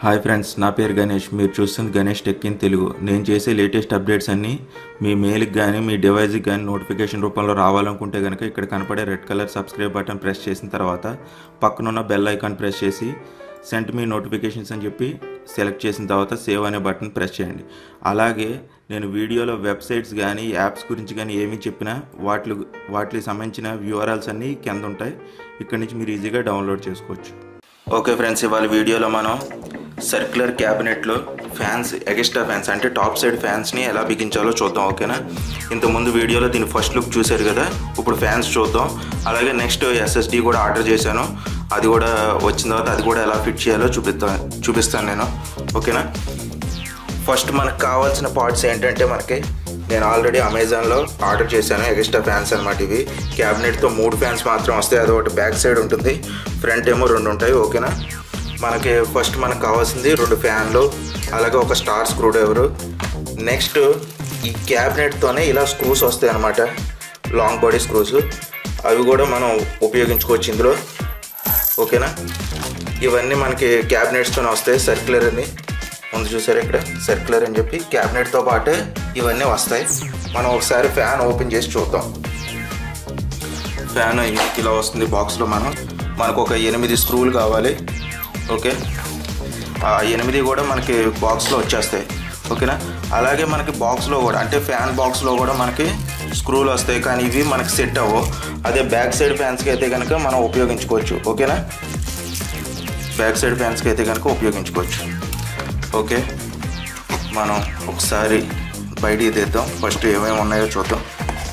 Hi friends, నా పేరు గణేష్. మీరు చూస్తుంది గణేష్ టెక్ ఇన్ తెలుగు. నేను చేసే లేటెస్ట్ అప్డేట్స్ అన్నీ మీ మెయిల్కి కానీ మీ డివైస్కి కానీ నోటిఫికేషన్ రూపంలో రావాలనుకుంటే కనుక ఇక్కడ కనపడే red colour subscribe button press చేసిన తర్వాత పక్కనున్న బెల్ ఐకాన్ ప్రెస్ చేసి సెండ్ మీ నోటిఫికేషన్స్ అని చెప్పి సెలెక్ట్ చేసిన తర్వాత సేవ్ అనే బటన్ ప్రెస్ చేయండి. అలాగే నేను వీడియోలో వెబ్సైట్స్ కానీ యాప్స్ గురించి కానీ ఏమి చెప్పినా వాటికి సంబంధించిన URLs అన్నీ కింద ఉంటాయి. ఇక్కడి నుంచి మీరు ఈజీగా డౌన్లోడ్ చేసుకోవచ్చు. ఓకే ఫ్రెండ్స్, ఇవాళ వీడియోలో మనం సర్క్యులర్ క్యాబినెట్లో ఫ్యాన్స్, ఎక్స్ట్రా ఫ్యాన్స్ అంటే టాప్ సైడ్ ఫ్యాన్స్ని ఎలా బిగించాలో చూద్దాం. ఓకేనా? ఇంతకుముందు వీడియోలో దీని ఫస్ట్ లుక్ చూశారు కదా, ఇప్పుడు ఫ్యాన్స్ చూద్దాం. అలాగే నెక్స్ట్ SSD కూడా ఆర్డర్ చేశాను, అది కూడా వచ్చిన తర్వాత అది కూడా ఎలా ఫిట్ చేయాలో చూపిస్తాను నేను. ఓకేనా? ఫస్ట్ మనకు కావాల్సిన పార్ట్స్ ఏంటంటే నేను ఆల్రెడీ అమెజాన్లో ఆర్డర్ చేశాను ఎక్స్ట్రా ఫ్యాన్స్ అనమాట. ఇవి క్యాబినెట్తో 3 ఫ్యాన్స్ మాత్రం వస్తాయి. అదొకటి బ్యాక్ సైడ్ ఉంటుంది, ఫ్రంట్ ఏమో 2 ఉంటాయి. ఓకేనా? ఫస్ట్ మనకు కావాల్సింది 2 ఫ్యాన్లు, అలాగే ఒక స్టార్ స్క్రూ డ్రైవరు. నెక్స్ట్ ఈ క్యాబినెట్తోనే ఇలా స్క్రూస్ వస్తాయి అన్నమాట, లాంగ్ బాడీ స్క్రూస్. అవి కూడా మనం ఉపయోగించుకోవచ్చు ఇందులో. ఓకేనా? ఇవన్నీ మనకి క్యాబినెట్స్తోనే వస్తాయి. సర్క్యులర్ అని ముందు చూసారు, ఇక్కడ సర్క్యులర్ అని చెప్పి క్యాబినెట్తో పాటే ఇవన్నీ వస్తాయి. మనం ఒకసారి ఫ్యాన్ ఓపెన్ చేసి చూద్దాం. ఫ్యాన్ ఇలా వస్తుంది బాక్స్లో. మనకు ఒక 8 స్క్రూలు కావాలి. ఓకే, ఆ 8 కూడా మనకి బాక్స్లో వచ్చేస్తాయి. ఓకేనా? అలాగే మనకి బాక్స్లో కూడా అంటే ఫ్యాన్ బాక్స్లో కూడా మనకి స్క్రూలు వస్తాయి, కానీ ఇవి మనకి సెట్ అవ్వవు. అదే బ్యాక్ సైడ్ ఫ్యాన్స్కి అయితే కనుక మనం ఉపయోగించుకోవచ్చు. ఓకేనా? బ్యాక్ సైడ్ ఫ్యాన్స్కి అయితే కనుక ఉపయోగించుకోవచ్చు. ఓకే, మనం ఒకసారి బయటికి తీద్దాం. ఫస్ట్ ఏమేమి ఉన్నాయో చూద్దాం.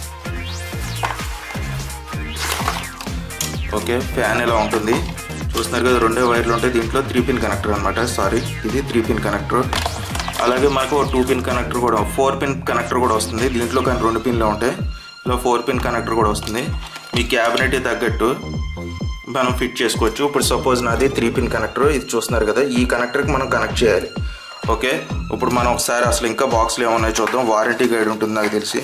ఓకే, ఫ్యాన్ ఇలా ఉంటుంది, చూస్తున్నారు కదా. 2 వైర్లు ఉంటాయి దీంట్లో. 3 పిన్ కనెక్టర్ అనమాట. ఇది 3 పిన్ కనెక్టర్. అలాగే మనకు 2 పిన్ కనెక్టర్ కూడా, 4 పిన్ కనెక్టర్ కూడా వస్తుంది దీంట్లో, కానీ 2 పిన్లు ఉంటాయి. ఇలా 4 పిన్ కనెక్టర్ కూడా వస్తుంది. మీ క్యాబినెట్ తగ్గట్టు మనం ఫిట్ చేసుకోవచ్చు. ఇప్పుడు సపోజ్ నాది 3 పిన్ కనెక్టర్, ఇది చూస్తున్నారు కదా. ఈ కనెక్టర్కి మనం కనెక్ట్ చేయాలి. ఓకే, ఇప్పుడు మనం ఒకసారి అసలు ఇంకా బాక్స్లో ఏమన్నాయో చూద్దాం. వారంటీ గైడ్ ఉంటుంది నాకు తెలిసి.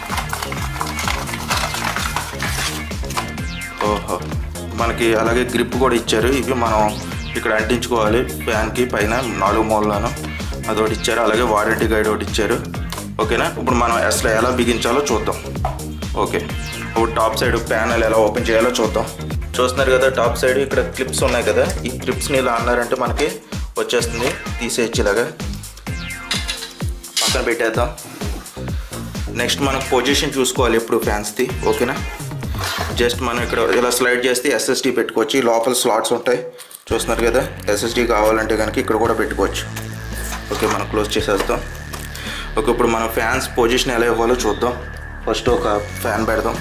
ఓహో, మనకి అలాగే గ్రిప్ కూడా ఇచ్చారు. ఇవి మనం ఇక్కడ అంటించుకోవాలి ఫ్యాన్కి పైన 4 మూలలను. అదొకటి ఇచ్చారు. అలాగే వారంటీ గైడ్ ఒకటి ఇచ్చారు. ఓకేనా? ఇప్పుడు మనం అసలు ఎలా బిగించాలో చూద్దాం. ఓకే, ఇప్పుడు టాప్ సైడ్ ప్యానల్ ఎలా ఓపెన్ చేయాలో చూద్దాం. చూస్తున్నారు కదా, టాప్ సైడ్ ఇక్కడ క్లిప్స్ ఉన్నాయి కదా. ఈ క్లిప్స్ని ఇలా అన్నారంటే మనకి వచ్చేస్తుంది. తీసేయచ్చు, ఇలాగా పక్కన పెట్టేద్దాం. నెక్స్ట్ మనకు పొజిషన్ చూసుకోవాలి ఇప్పుడు ఫ్యాన్స్ది. ఓకేనా? జస్ట్ మనం ఇక్కడ ఇలా స్లైడ్ చేస్తే SSD పెట్టుకోవచ్చు. లోపల స్లాట్స్ ఉంటాయి, చూస్తున్నారు కదా. SSD కావాలంటే కనుక ఇక్కడ కూడా పెట్టుకోవచ్చు. ఓకే, మనం క్లోజ్ చేసేస్తాం. ఓకే, ఇప్పుడు మనం ఫ్యాన్స్ పొజిషన్ ఎలా ఇవ్వాలో చూద్దాం. ఫస్ట్ ఒక ఫ్యాన్ పెడదాం.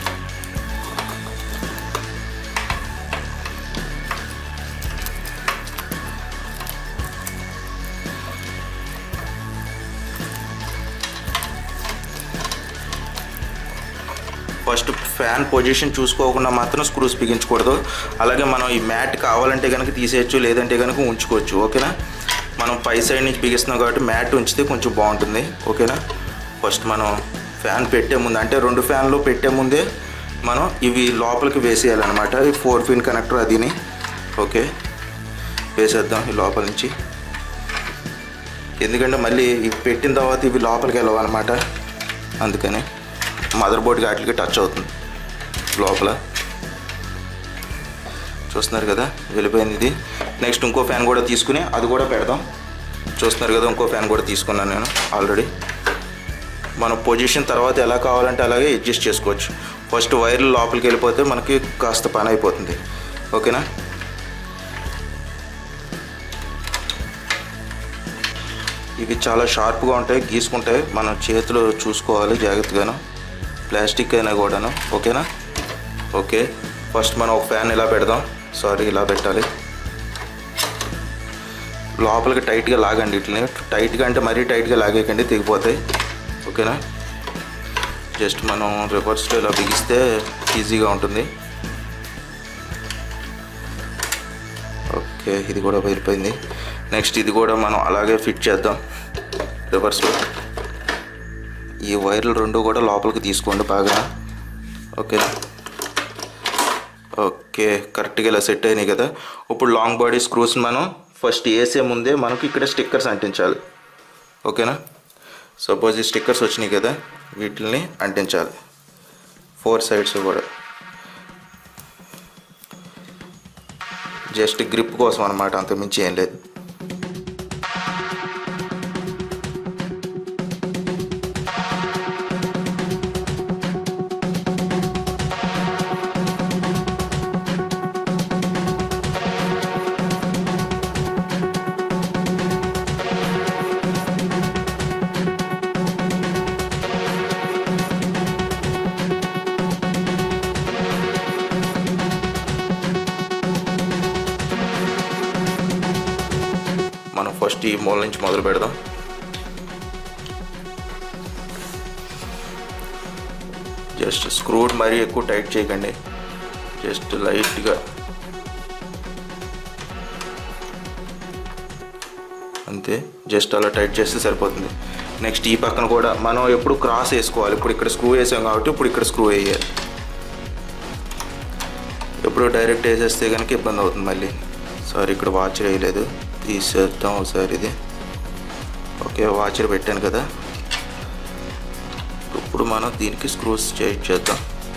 ఫస్ట్ ఫ్యాన్ పొజిషన్ చూసుకోకుండా మాత్రం స్క్రూస్ బిగించకూడదు. అలాగే మనం ఈ మ్యాట్ కావాలంటే కనుక తీసేయచ్చు, లేదంటే కనుక ఉంచుకోవచ్చు. ఓకేనా? మనం పై సైడ్ నుంచి బిగిస్తున్నాం కాబట్టి మ్యాట్ ఉంచితే కొంచెం బాగుంటుంది. ఓకేనా? ఫస్ట్ మనం ఫ్యాన్ పెట్టే ముందు, అంటే 2 ఫ్యాన్లు పెట్టే ముందే మనం ఇవి లోపలికి వేసేయాలన్నమాట. ఈ 4 పిన్ కనెక్టర్ అదిని. ఓకే, వేసేద్దాం ఈ లోపల నుంచి. ఎందుకంటే మళ్ళీ ఇవి పెట్టిన తర్వాత ఇవి లోపలికి వెళ్ళవన్నమాట. అందుకని మదర్ బోర్డ్కి వాటికి టచ్ అవుతుంది లోపల. చూస్తున్నారు కదా, వెళ్ళిపోయింది ఇది. నెక్స్ట్ ఇంకో ఫ్యాన్ కూడా తీసుకుని అది కూడా పెడదాం. చూస్తున్నారు కదా, ఇంకో ఫ్యాన్ కూడా తీసుకున్నాను నేను ఆల్రెడీ. మన పొజిషన్ తర్వాత ఎలా కావాలంటే అలాగే అడ్జస్ట్ చేసుకోవచ్చు. ఫస్ట్ వైర్లు లోపలికి వెళ్ళిపోతే మనకి కాస్త పని అయిపోతుంది. ఓకేనా? ఇవి చాలా షార్ప్గా ఉంటాయి, గీసుకుంటాయి. మనం చేతులు చూసుకోవాలి జాగ్రత్తగాను, ప్లాస్టిక్ అయినా కూడాను. ఓకేనా? ఓకే, ఫస్ట్ మనం ఒక ఫ్యాన్ ఇలా పెడదాం. ఇలా పెట్టాలి. లోపలికి టైట్గా లాగండి. ఇట్లని టైట్గా అంటే మరీ టైట్గా లాగేయకండి, తెగిపోతాయి. ఓకేనా? జస్ట్ మనం రివర్స్లో ఇలా బిగిస్తే ఈజీగా ఉంటుంది. ఓకే, ఇది కూడా వెళ్ళిపోయింది. నెక్స్ట్ ఇది కూడా మనం అలాగే ఫిట్ చేద్దాం రివర్స్లో. ఈ వైర్లు 2 కూడా లోపలికి తీసుకోండి బాగా. ఓకేనా? ఓకే, కరెక్ట్గా ఇలా సెట్ అయినాయి కదా. ఇప్పుడు లాంగ్ బాడీ స్క్రూస్ మనం ఫస్ట్ వేసే ముందే మనకు ఇక్కడ స్టిక్కర్స్ అంటించాలి. ఓకేనా? సపోజ్ ఈ స్టిక్కర్స్ వచ్చినాయి కదా, వీటిని అంటించాలి 4 సైడ్స్ కూడా. జస్ట్ గ్రిప్ కోసం అన్నమాట, అంతకుమించి ఏం లేదు. మనం ఫస్ట్ ఈ మూల నుంచి మొదలు పెడదాం. జస్ట్ స్క్రూడ్ మరీ ఎక్కువ టైట్ చేయకండి, జస్ట్ లైట్గా అంతే. జస్ట్ అలా టైట్ చేస్తే సరిపోతుంది. నెక్స్ట్ ఈ పక్కన కూడా మనం ఎప్పుడు క్రాస్ వేసుకోవాలి. ఇప్పుడు ఇక్కడ స్క్రూ వేసాం కాబట్టి ఇప్పుడు ఇక్కడ స్క్రూ వేయాలి. ఎప్పుడు డైరెక్ట్ వేసేస్తే కనుక ఇబ్బంది అవుతుంది మళ్ళీ. సారీ, ఇక్కడ వాచర్ వేయలేదు, తీసేద్దాం ఒకసారి ఇది. ఓకే, వాచర్ పెట్టాను కదా. ఇప్పుడు మనం దీనికి స్క్రూస్ చేద్దాం.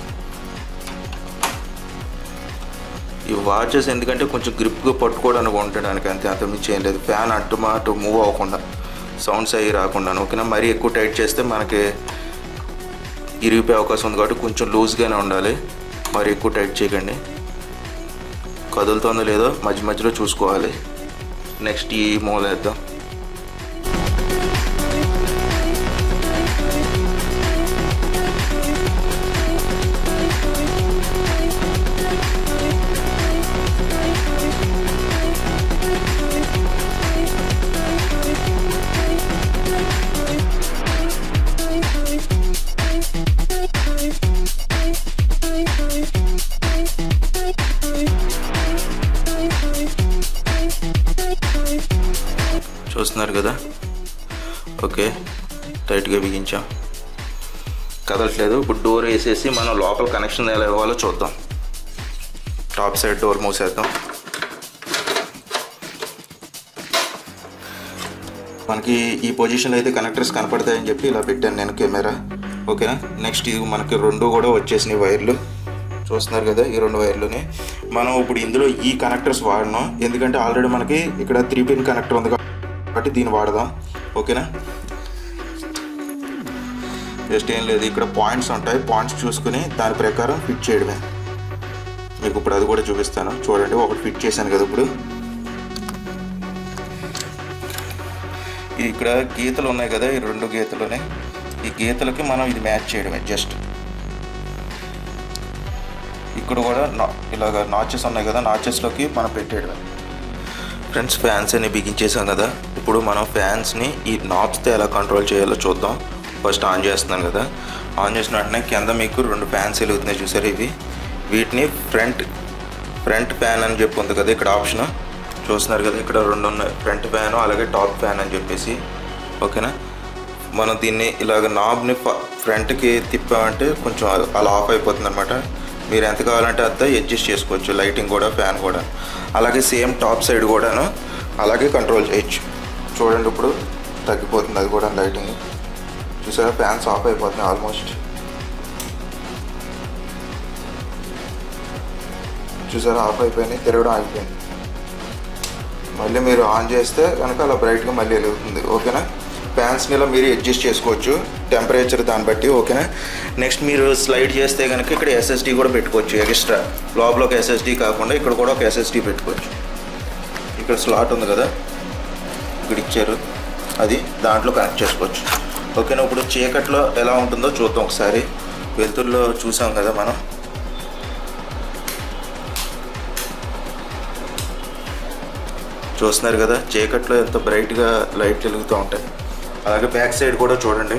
ఈ వాచెస్ ఎందుకంటే కొంచెం గ్రిప్గా పట్టుకోవడానికి ఉండడానికి అంతే, అంతకుమించి ఏం లేదు. ఫ్యాన్ అటు మూవ్ అవ్వకుండా, సౌండ్స్ అవి రాకుండా. ఓకేనా? మరీ ఎక్కువ టైట్ చేస్తే మనకి ఇరిగిపోయే అవకాశం ఉంది కాబట్టి కొంచెం లూజ్గానే ఉండాలి, మరి ఎక్కువ టైట్ చేయకండి. కదులుతుందో లేదో మధ్య మధ్యలో చూసుకోవాలి. నెక్స్ట్ ఈ మూల వేద్దాం. చూస్తున్నారు కదా? ఓకే, టైట్గా బిగించాం, కదలట్లేదు. ఇప్పుడు డోర్ వేసేసి మనం లోపల కనెక్షన్ ఎలా ఇవ్వాలో చూద్దాం. టాప్ సైడ్ డోర్ మూసేద్దాం. మనకి ఈ పొజిషన్లో అయితే కనెక్టర్స్ కనపడతాయని చెప్పి ఇలా పెట్టాను నేను కెమెరా. ఓకేనా? నెక్స్ట్ ఇది మనకి 2 కూడా వచ్చేసినాయి వైర్లు. చూస్తున్నారు కదా, ఈ 2 వైర్లుని మనం ఇప్పుడు ఇందులో ఈ కనెక్టర్స్ వాడినాం. ఎందుకంటే ఆల్రెడీ మనకి ఇక్కడ 3 పిన్ కనెక్టర్ ఉంది కాబట్టి దీన్ని వాడదాం. ఓకేనా? జస్ట్ ఏం లేదు, ఇక్కడ పాయింట్స్ ఉంటాయి, పాయింట్స్ చూసుకుని దాని ప్రకారం ఫిట్ చేయడమే. మీకు ఇప్పుడు అది కూడా చూపిస్తాను చూడండి. ఒకటి ఫిట్ చేశాను కదా. ఇప్పుడు ఇక్కడ గీతలు ఉన్నాయి కదా, ఈ 2 గీతలునే, ఈ గీతలకి మనం ఇది మ్యాచ్ చేయడమే. జస్ట్ ఇక్కడ కూడా ఇలాగ నాచెస్ ఉన్నాయి కదా, నాచెస్లోకి మనం పెట్టేయడమే. ఫ్రెండ్స్, ఫ్యాన్స్ అన్ని బిగించేసాం కదా. ఇప్పుడు మనం ఫ్యాన్స్ని ఈ నాబ్స్తో ఎలా కంట్రోల్ చేయాలో చూద్దాం. ఫస్ట్ ఆన్ చేస్తున్నాను కదా. ఆన్ చేసిన వెంటనే కింద మీకు 2 ఫ్యాన్స్ వెలుగుతున్నాయి చూసారు. వీటిని ఫ్రంట్ ఫ్యాన్ అని చెప్పి ఉంది కదా ఇక్కడ ఆప్షన్. చూస్తున్నారు కదా, ఇక్కడ 2 ఉన్నాయి, ఫ్రంట్ ఫ్యాను అలాగే టాప్ ఫ్యాన్ అని చెప్పేసి. ఓకేనా? మనం దీన్ని ఇలాగ నాబ్ని ఫ్రంట్కి తిప్పామంటే కొంచెం అలా ఆఫ్ అయిపోతుంది అనమాట. మీరు ఎంత కావాలంటే అంత అడ్జస్ట్ చేసుకోవచ్చు, లైటింగ్ కూడా, ఫ్యాన్ కూడా. అలాగే సేమ్ టాప్ సైడ్ కూడాను అలాగే కంట్రోల్ చేయొచ్చు. చూడండి, ఇప్పుడు తగ్గిపోతుంది అది కూడా లైటింగ్. చూసారా, ఫ్యాన్స్ ఆఫ్ అయిపోతున్నాయి ఆల్మోస్ట్. చూసారా, ఆఫ్ అయిపోయినాయి, తిరగడం అయిపోయింది. మళ్ళీ మీరు ఆన్ చేస్తే కనుక అలా బ్రైట్గా మళ్ళీ వెలుగుతుంది. ఓకేనా? ఫ్యాన్స్ని ఇలా మీరు అడ్జస్ట్ చేసుకోవచ్చు టెంపరేచర్ దాన్ని బట్టి. ఓకేనా? నెక్స్ట్ మీరు స్లైడ్ చేస్తే కనుక ఇక్కడ ఎస్ఎస్డి కూడా పెట్టుకోవచ్చు ఎక్స్ట్రా. లోపల ఒక ఎస్ఎస్డి కాకుండా ఇక్కడ కూడా ఒక ఎస్ఎస్డి పెట్టుకోవచ్చు. ఇక్కడ స్లాట్ ఉంది కదా, ఇక్కడ ఇచ్చారు, అది దాంట్లో కనెక్ట్ చేసుకోవచ్చు. ఓకేనా? ఇప్పుడు చీకట్లో ఎలా ఉంటుందో చూద్దాం ఒకసారి. వెలుతురులో చూసాం కదా మనం. చూస్తున్నారు కదా, చీకట్లో ఎంత బ్రైట్గా లైట్ వెలుగుతూ ఉంటాయి. అలాగే బ్యాక్ సైడ్ కూడా చూడండి.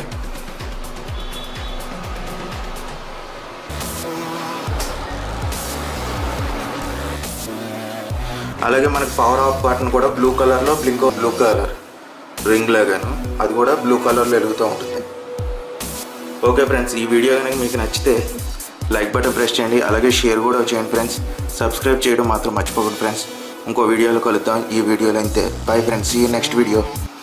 అలాగే మనకి పవర్ ఆఫ్ బటన్ కూడా బ్లూ కలర్లో బ్లూ కలర్ రింగ్ లాగాను, అది కూడా బ్లూ కలర్లో వెలుగుతూ ఉంటుంది. ఓకే ఫ్రెండ్స్, ఈ వీడియో కనుక మీకు నచ్చితే లైక్ బటన్ ప్రెస్ చేయండి, అలాగే షేర్ కూడా చేయండి ఫ్రెండ్స్. సబ్స్క్రైబ్ చేయడం మాత్రం మర్చిపోకండి ఫ్రెండ్స్. ఇంకో వీడియోలో కలుద్దాం. ఈ వీడియోలో అంతే. Bye friends, see you next video.